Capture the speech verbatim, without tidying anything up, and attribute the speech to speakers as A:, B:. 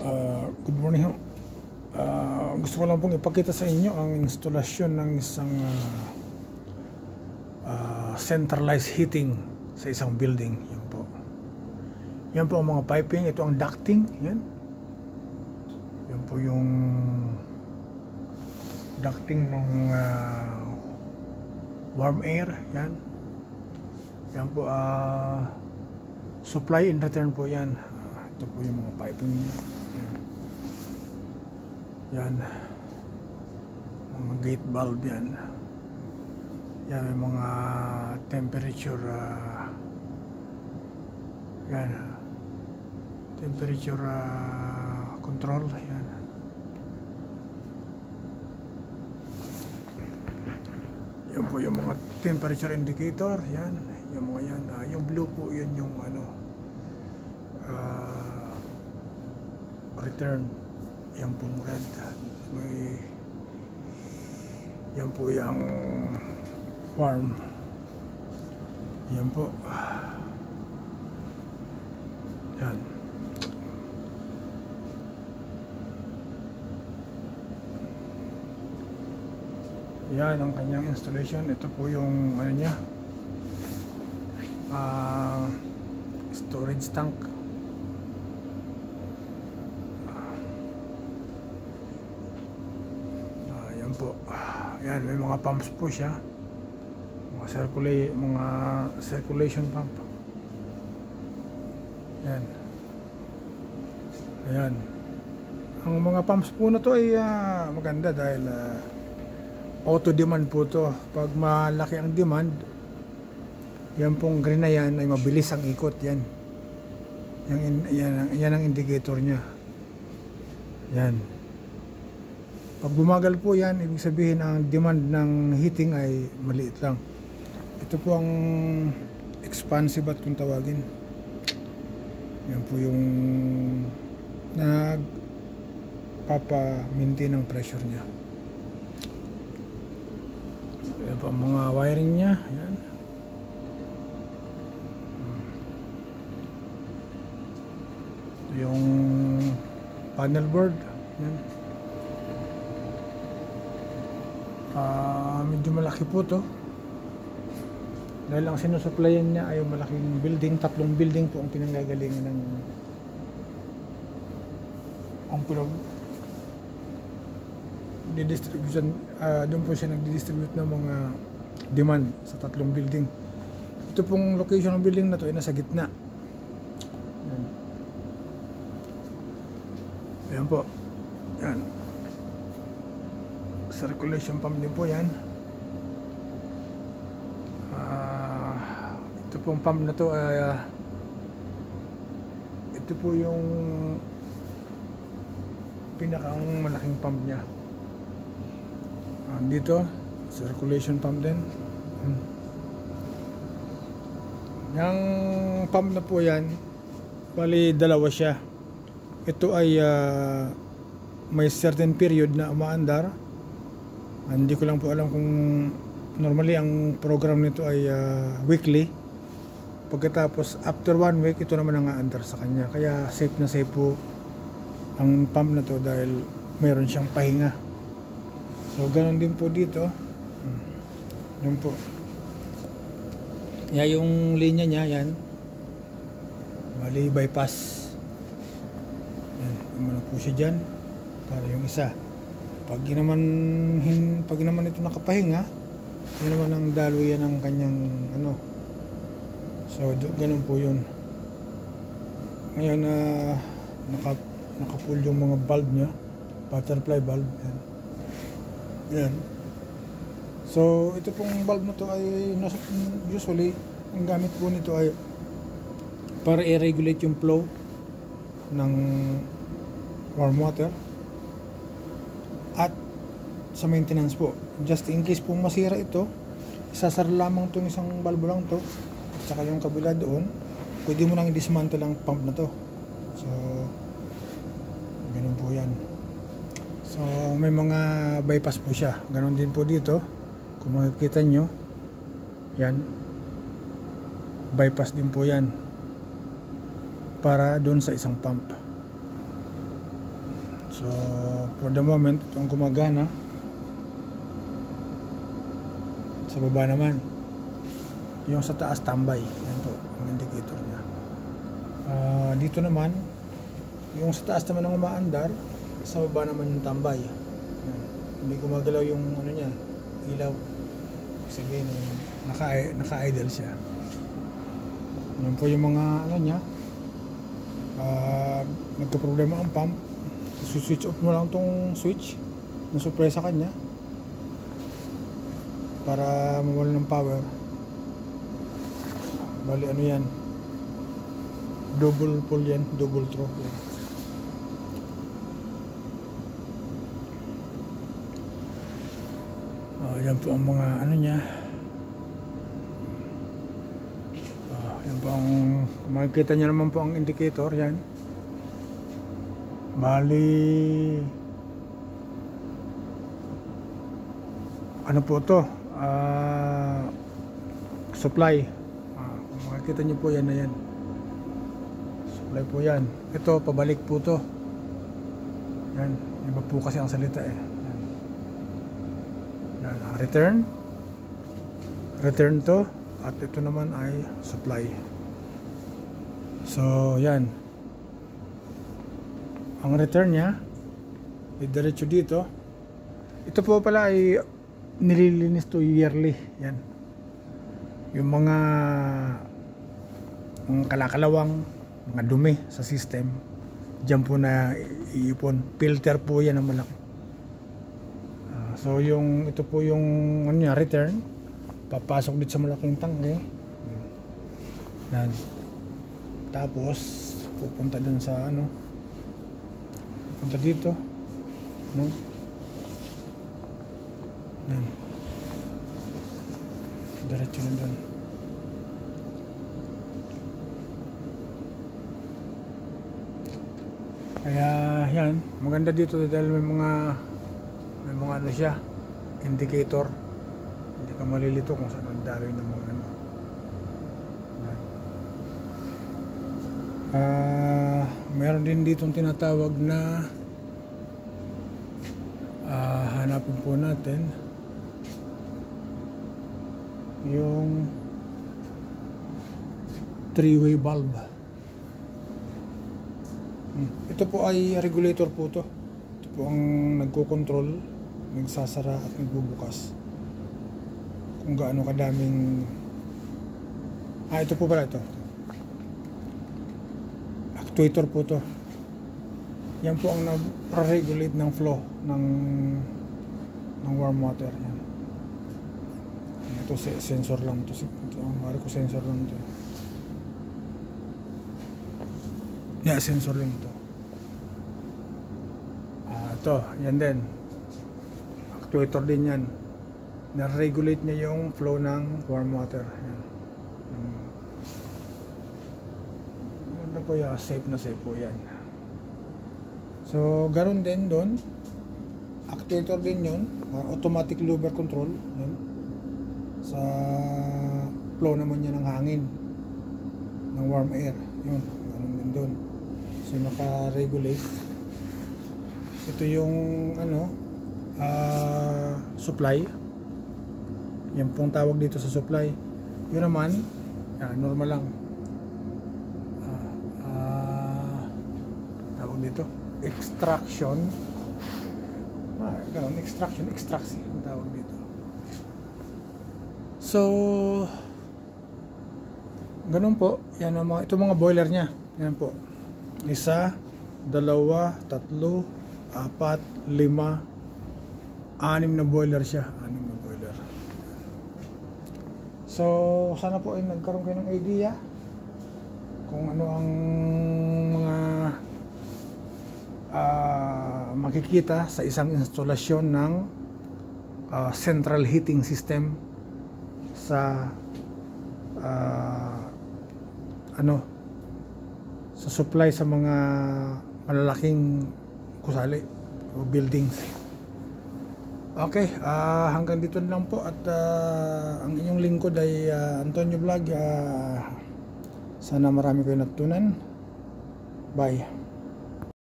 A: Uh, good morning ho. Uh, gusto ko lang pong ipakita sa inyo ang instalasyon ng isang uh, uh, centralized heating sa isang building. Yan po. Yan po ang mga piping. Ito ang ducting. Yan. Yan po yung ducting ng uh, warm air. Yan. Yan po. Uh, supply in return po yan. Ito po yung mga piping niya. Yan. Mga gate valve yan. Yan may mga temperature uh, yan. Temperature uh, control. Yan. Yan po yung mga temperature indicator. Yan. Yung mga yan. Uh, yung blue po yun yung ano uh, return. Yan po red. May yan po yung warm. Yan po. Yan. Yan ang kanyang installation. Ito po yung ano niya, uh, storage tank. Po. Yan, may mga pumps po siya. Mga circulate, mga circulation pump. Yan. Ayan. Ang mga pumps po na to ay uh, maganda dahil uh, auto demand po to. Pag malaki ang demand, yan pong green na yan ay mabilis ang ikot yan. Yan, yan, yan ang indicator niya. Yan. Pag bumagal po yan, ibig sabihin ang demand ng heating ay maliit lang. Ito po ang expansive at kung tawagin. Yan po yung nagpapa-maintain ng pressure niya. Yan po ang mga wiring niya. Yan. Ito yung panel board. Yan. Uh, medyo malaki po to dahil ang sinusuplayan niya ay malaking building, tatlong building po ang pinanggagalingan ng ang pinag didistribution, uh, doon po siya nagdidistribute ng mga demand sa tatlong building. Ito pong location ng building na to ay nasa gitna. Yan, ayan po. Yan, circulation pump din po yan. Uh, ito pong pump na to uh, ito po yung pinakang malaking pump niya. Uh, dito circulation pump din. Hmm. Yung pump na po yan, bali dalawa siya. Ito ay uh, may certain period na umaandar. Hindi ko lang po alam kung normally ang program nito ay uh, weekly. Pagkatapos after one week, ito naman ang aandar sa kanya. Kaya safe na safe po ang pump na to dahil mayroon siyang pahinga. So ganoon din po dito. Hmm. Yan po. Kaya yung linya niya yan, bali bypass. Yan, umano po siya dyan para yung isa. Pag naman, pag naman ito nakapahinga, yun naman ang daluyan ng kanyang ano. So ganun po yun. Ngayon na uh, naka, naka-pull yung mga valve niya, butterfly valve. Yan. Yan. So ito pong valve na to ay usually ang gamit po nito ay para i-regulate yung flow ng warm water. At sa maintenance po, just in case po masira ito, isasara lamang itong isang valve lang to at saka yung kabila doon, pwede mo nang i-dismantle ang pump na to. So ganun po yan. So may mga bypass po siya. Ganun din po dito, kung makikita nyo yan, bypass din po yan para doon sa isang pump. So for the moment itong gumagana. Sa baba naman, yung sa taas tambay. Yan po ang indicator niya. Uh, dito naman yung sa taas naman ang umaandar, sa baba naman yung tambay. Yan. Hindi gumagalaw yung ano niya, ilaw. Sabihin, naka, naka-idle siya. Yan po yung mga ano niya. Uh, nagka-problema ang pump. Switch off mo lang tong switch na supply sa kanya para mawala ng power. Bali ano yan, double pull yan, double throw yan. Uh, yan po ang mga ano niya. Uh, yan po ang makikita niyo naman po ang indicator yan. Bali ano po to, uh, supply. Uh, kung makikita niyo po yan na yan, supply po yan. Ito pabalik po to yan, iba po kasi ang salita eh. Yan. Yan, uh, return return to, at ito naman ay supply. So yan, ang return niya idiretso dito. Ito po pala ay nililinis to yearly. Yan, yung mga mga kalakalawang, mga dumi sa system, dyan po na iipon. Filter po yan ang malaki. Uh, so yung ito po yung ano niya, return, papasok dito sa malaking tangke. Yan. Tapos pupunta dun sa ano, punta dito, no? Yan. Diretso na doon. Kaya yan, maganda dito dahil may mga may mga ano siya, indicator. Hindi ka malilito kung saan ang daloy ng mga ano. Yan. Uh, meron din ditong tinatawag na uh, hanapin po natin yung three-way bulb. Hmm. Ito po ay regulator po to. Ito po ang nagko-control, nagsasara at nagbubukas kung gaano kadaming. Ah, ito po pala ito. Actuator po to. Yan po ang nag-regulate ng flow ng ng warm water. Yan. Ito sensor lang to. Ito ang mari ko sensor lang to. Yeah, sensor lang to. Ah, ito, yan din. Actuator din yan. Na-regulate niya yung flow ng warm water. Yan. Hmm. Ano po yan? Safe na safe po yan. So, ganoon din doon. Actuator din yun. Uh, automatic looper control. Yan. Sa flow naman niya ng hangin, ng warm air. Yun. Ganoon din doon. So, naka-regulate. Ito yung ano, uh, supply. Yan pong tawag dito sa supply. Yun naman, yan, normal lang. Uh, uh, tawag dito, extraction. Ah, ganun, extraction, extraction ang tawag dito. So, ganun po. Yan ang mga, ito mga boiler niya. Yan po. Isa, dalawa, tatlo, apat, lima, anim na boiler siya. Anim na boiler. So, sana po ay nagkaroon kayo ng idea kung ano ang mga uh, makikita sa isang instalasyon ng uh, central heating system sa uh, ano sa supply sa mga malalaking gusali o buildings. Okay, uh, hanggang dito lang po at uh, ang inyong lingkod ay uh, Antonio Vlog. Uh, sana marami kayo natutunan. Bye.